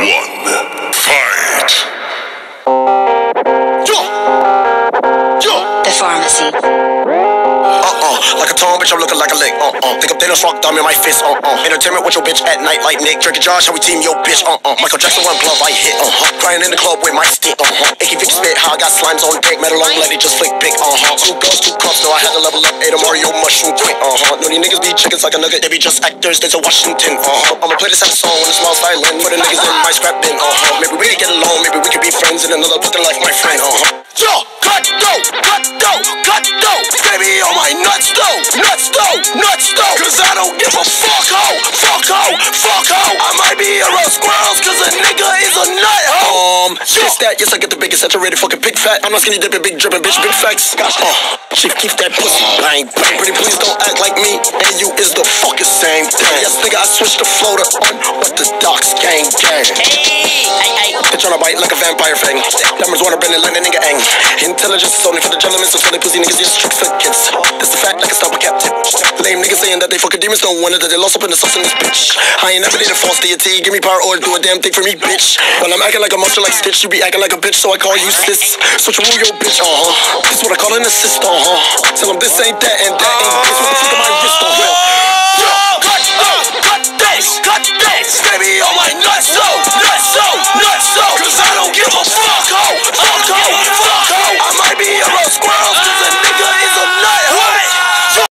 one, fight. The pharmacy. Like a tone, bitch, I'm looking like a lick. Think I'm Thanos, rock thumb in my fist. Entertainment with your bitch at night like Nick. Drake and Josh, how we team your bitch. Michael Jackson, one glove, I hit. Crying in the club with my stick. Icky Vic spit, how I got slimes on deck. Metal long lady, just flick pick. Two girls, two cups, so I had to level up. Ate a Mario mushroom quick. No, these niggas be chickens like a nugget. They be just actors, they to Washington. I'ma play this episode when it smells violin. For the niggas in my scrap bin. Maybe we could get along, maybe we could be friends in another fucking life, my friend. Yo, cut dough, cut dough, cut dough. Baby on my nuts though, nuts though, nuts though. Cause I don't give a fuck ho, fuck ho, fuck ho. I might be around squirrels cause a nigga is a nut ho. This that, yes I get the biggest saturated fucking big fat. I'm not skinny dipping, big dripping, bitch, big facts. Chief, keep that pussy bang, bang. Pretty please don't act like me and you is the fucking same thing. Yes nigga, I switched the floater on with the docks gang gang. Hey. They tryna bite like a vampire fang. Numbers wanna bend and let a nigga ang. Intelligence is only for the gentlemen, so they pussy niggas just trick for kids. That's the fact like a stopper captain. Lame niggas saying that they fucking demons, don't wonder that they lost up in the sauce in this bitch. I ain't never need a false deity, give me power or do a damn thing for me, bitch. While I'm acting like a monster like Stitch, you be acting like a bitch, so I call you sis. Switch a rule, yo bitch, This is what I call an assist, Tell them this ain't that and that ain't this. What the fuck am I wrist, Cut this, cut this.